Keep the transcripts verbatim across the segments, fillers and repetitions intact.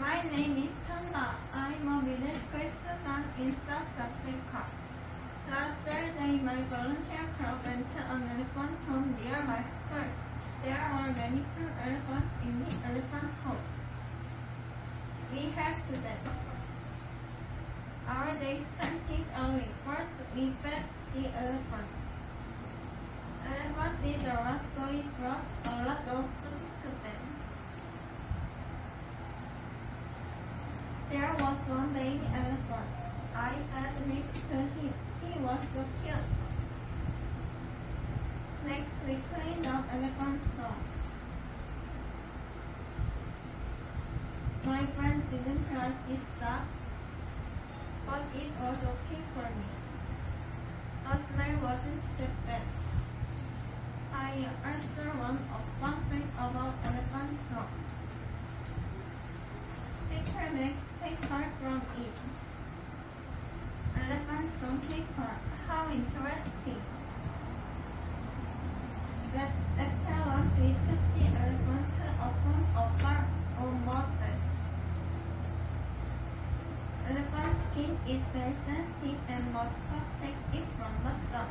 My name is Tanda. I'm a middle school student in South Africa. Last Saturday, my volunteer club went to an elephant home near my school. There are many full elephants in the elephant home. We helped them. Our day started early. First, we fed the elephant. Elephants eat a lot, so we brought a lot of food to them. There was one baby elephant. I fed milk to him. He was so cute. Next, we cleaned up elephant's dog. My friend didn't like this dog, but it was okay for me. The smell wasn't that bad. I also want a fun fact about elephant dog. Paper makes paper from it. Elephants from paper. How interesting. That after lunch we took the elephant to open a farm on mudfest. Elephant skin is very sensitive and mud protect it from the sun.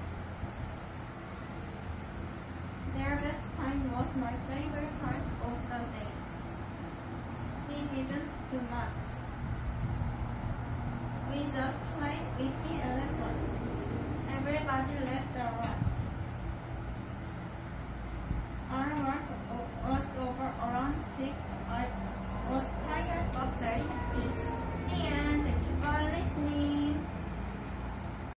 Their best time was my favorite part of the day. We didn't do much. We just played with the elephant. Everybody left the ride.